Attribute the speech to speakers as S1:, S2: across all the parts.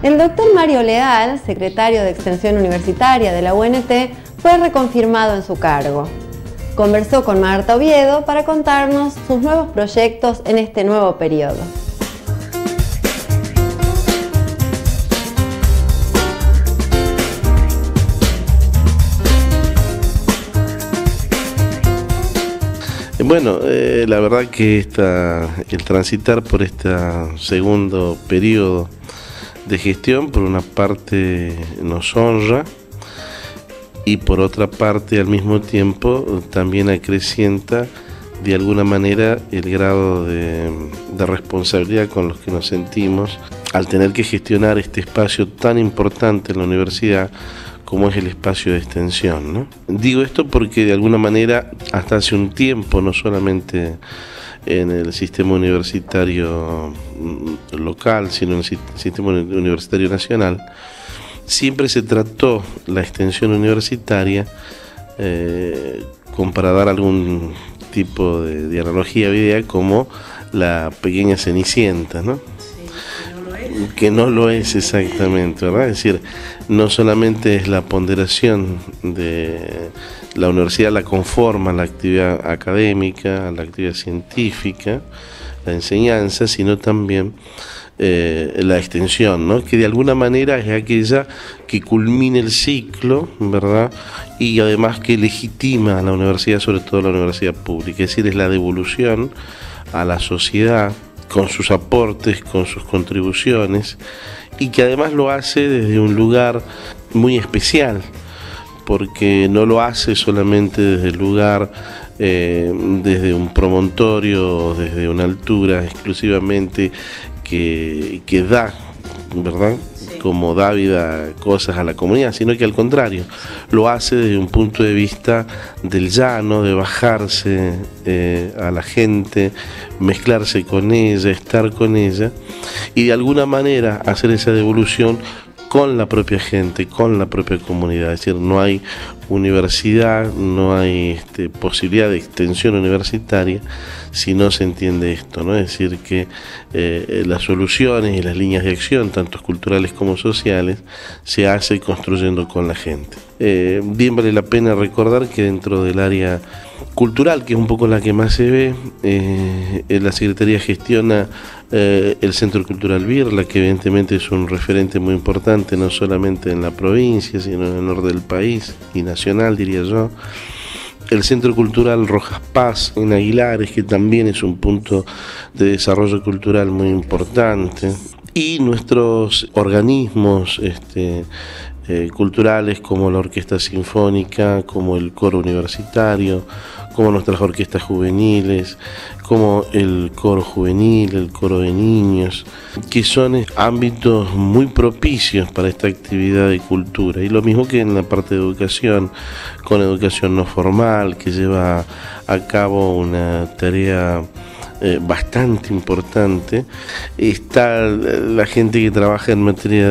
S1: El doctor Mario Leal, secretario de Extensión Universitaria de la UNT, fue reconfirmado en su cargo. Conversó con Marta Oviedo para contarnos sus nuevos proyectos en este nuevo periodo.
S2: Bueno, la verdad que el transitar por este segundo periodo de gestión, por una parte nos honra y por otra parte al mismo tiempo también acrecienta de alguna manera el grado de responsabilidad con los que nos sentimos al tener que gestionar este espacio tan importante en la universidad como es el espacio de extensión, ¿no? Digo esto porque de alguna manera hasta hace un tiempo, no solamente en el sistema universitario local, sino en el sistema universitario nacional, siempre se trató la extensión universitaria para dar algún tipo de analogía o idea como la pequeña Cenicienta, ¿no? Que no lo es exactamente, ¿verdad? Es decir, no solamente es la ponderación de la universidad, la conforma la actividad académica, la actividad científica, la enseñanza, sino también la extensión, ¿no? Que de alguna manera es aquella que culmina el ciclo, ¿verdad? Y además que legitima a la universidad, sobre todo la universidad pública, es decir, es la devolución a la sociedad con sus aportes, con sus contribuciones, y que además lo hace desde un lugar muy especial, porque no lo hace solamente desde el lugar, desde un promontorio, desde una altura exclusivamente que da, ¿verdad?, como da vida cosas a la comunidad, sino que al contrario, lo hace desde un punto de vista del llano, de bajarse a la gente, mezclarse con ella, estar con ella y de alguna manera hacer esa devolución con la propia gente, con la propia comunidad. Es decir, no hay universidad, no hay posibilidad de extensión universitaria si no se entiende esto, ¿no? Es decir, que las soluciones y las líneas de acción, tanto culturales como sociales, se hace construyendo con la gente. Bien vale la pena recordar que dentro del área cultural, que es un poco la que más se ve, la Secretaría gestiona el Centro Cultural Birla, que evidentemente es un referente muy importante, no solamente en la provincia, sino en el norte del país y nacional, diría yo. El Centro Cultural Rojas Paz en Aguilares, que también es un punto de desarrollo cultural muy importante. Y nuestros organismos culturales como la Orquesta Sinfónica, como el Coro Universitario, como nuestras orquestas juveniles, como el coro juvenil, el coro de niños, que son ámbitos muy propicios para esta actividad de cultura. Y lo mismo que en la parte de educación, con educación no formal, que lleva a cabo una tarea bastante importante. Está la gente que trabaja en materia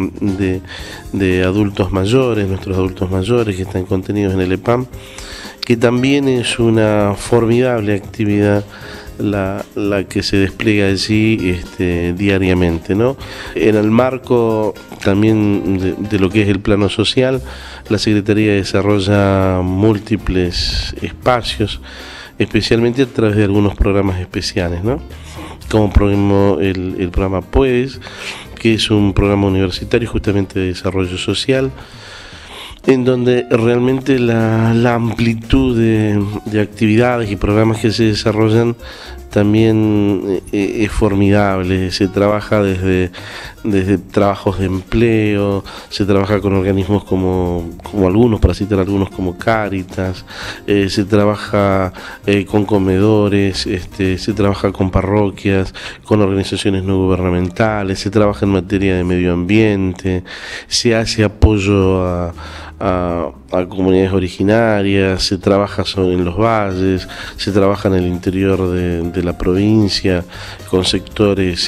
S2: de adultos mayores, nuestros adultos mayores que están contenidos en el EPAM, que también es una formidable actividad la que se despliega allí diariamente, ¿no? En el marco también de lo que es el plano social, la Secretaría desarrolla múltiples espacios, especialmente a través de algunos programas especiales, ¿no? Como el programa PUEDES, que es un programa universitario justamente de desarrollo social, en donde realmente la amplitud de actividades y programas que se desarrollan también es formidable. Se trabaja desde trabajos de empleo, se trabaja con organismos como algunos, para citar algunos, como Cáritas, se trabaja con comedores, se trabaja con parroquias, con organizaciones no gubernamentales, se trabaja en materia de medio ambiente, se hace apoyo a comunidades originarias, se trabaja en los valles, se trabaja en el interior de la provincia con sectores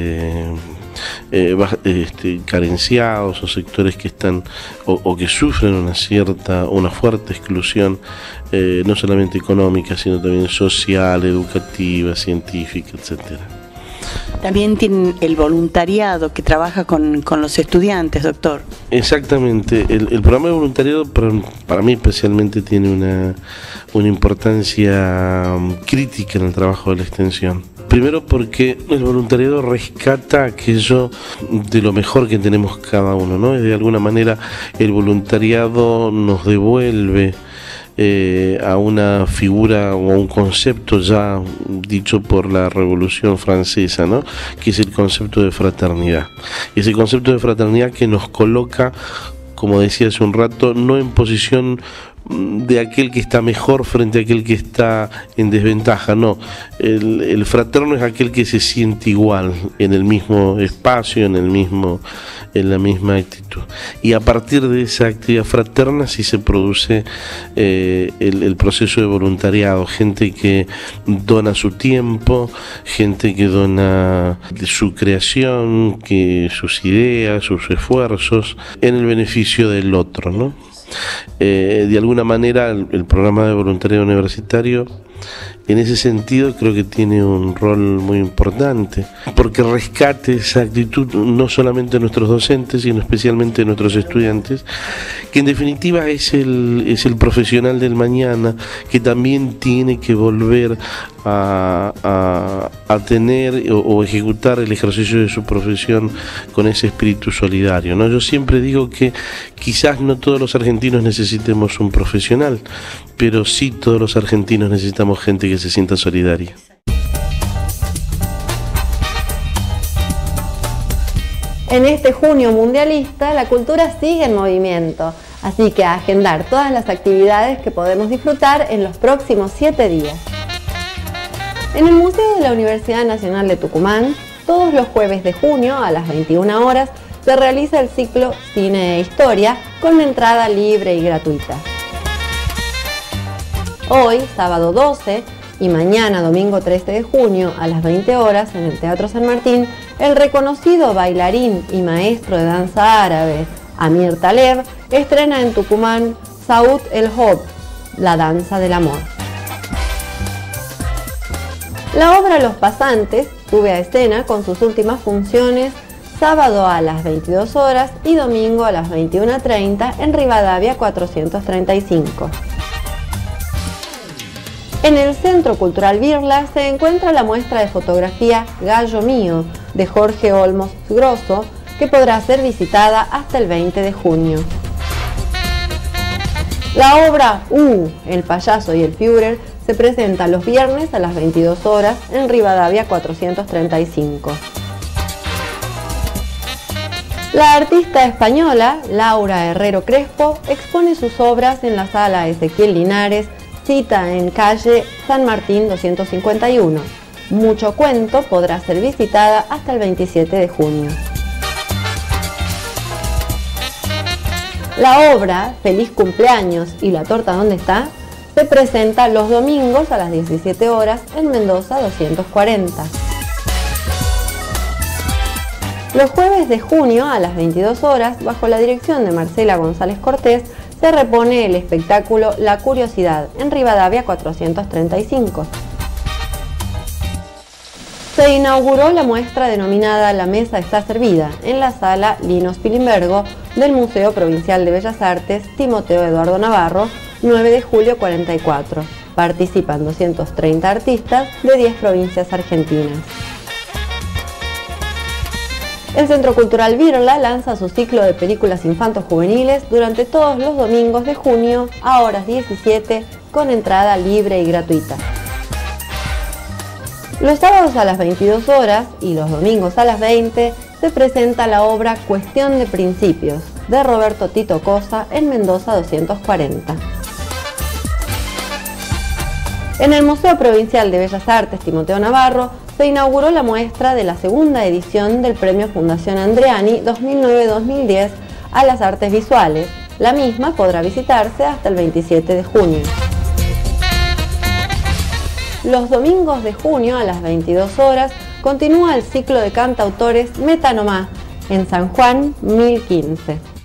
S2: carenciados o sectores que están o que sufren una fuerte exclusión, no solamente económica, sino también social, educativa, científica, etcétera.
S3: También tienen el voluntariado que trabaja con los estudiantes, doctor.
S2: Exactamente, el programa de voluntariado para mí especialmente tiene una importancia crítica en el trabajo de la extensión. Primero porque el voluntariado rescata aquello de lo mejor que tenemos cada uno, ¿no? De alguna manera el voluntariado nos devuelve a una figura o a un concepto ya dicho por la Revolución Francesa, ¿no? Que es el concepto de fraternidad. Ese concepto de fraternidad que nos coloca, como decía hace un rato, no en posición de aquel que está mejor frente a aquel que está en desventaja, no. El fraterno es aquel que se siente igual en el mismo espacio, en la misma actitud. Y a partir de esa actividad fraterna sí se produce el proceso de voluntariado, gente que dona su tiempo, gente que dona su creación, sus ideas, sus esfuerzos en el beneficio del otro, ¿no? De alguna manera el programa de voluntariado universitario en ese sentido creo que tiene un rol muy importante, porque rescate esa actitud no solamente de nuestros docentes, sino especialmente de nuestros estudiantes, que en definitiva es el profesional del mañana, que también tiene que volver a tener o ejecutar el ejercicio de su profesión con ese espíritu solidario, ¿no? Yo siempre digo que quizás no todos los argentinos necesitemos un profesional, pero sí todos los argentinos necesitamos gente que se sienta solidaria.
S1: En este junio mundialista, la cultura sigue en movimiento, así que a agendar todas las actividades que podemos disfrutar en los próximos 7 días. En el Museo de la Universidad Nacional de Tucumán, todos los jueves de junio a las 21 horas, se realiza el ciclo Cine e Historia con entrada libre y gratuita. Hoy, sábado 12, y mañana, domingo 13 de junio, a las 20 horas, en el Teatro San Martín, el reconocido bailarín y maestro de danza árabe, Amir Taleb, estrena en Tucumán Saud el Hob, la danza del amor. La obra Los Pasantes sube a escena con sus últimas funciones sábado a las 22 horas y domingo a las 21:30 en Rivadavia 435. En el Centro Cultural Birla se encuentra la muestra de fotografía Gallo Mío de Jorge Olmos Grosso, que podrá ser visitada hasta el 20 de junio. La obra El payaso y el Führer se presenta los viernes a las 22 horas en Rivadavia 435. La artista española Laura Herrero Crespo expone sus obras en la sala Ezequiel Linares, cita en calle San Martín 251. Mucho Cuento podrá ser visitada hasta el 27 de junio. La obra Feliz Cumpleaños y la torta ¿dónde está? Se presenta los domingos a las 17 horas en Mendoza 240. Los jueves de junio a las 22 horas, bajo la dirección de Marcela González Cortés, se repone el espectáculo La Curiosidad en Rivadavia 435. Se inauguró la muestra denominada La Mesa está servida en la sala Lino Spilimbergo del Museo Provincial de Bellas Artes Timoteo Eduardo Navarro, 9 de julio 44. Participan 230 artistas de 10 provincias argentinas. El Centro Cultural Birla lanza su ciclo de películas infanto-juveniles durante todos los domingos de junio a horas 17 con entrada libre y gratuita. Los sábados a las 22 horas y los domingos a las 20 se presenta la obra Cuestión de Principios de Roberto Tito Cosa en Mendoza 240. En el Museo Provincial de Bellas Artes Timoteo Navarro se inauguró la muestra de la segunda edición del Premio Fundación Andreani 2009-2010 a las artes visuales. La misma podrá visitarse hasta el 27 de junio. Los domingos de junio a las 22 horas continúa el ciclo de cantautores Metanomá en San Juan 1015.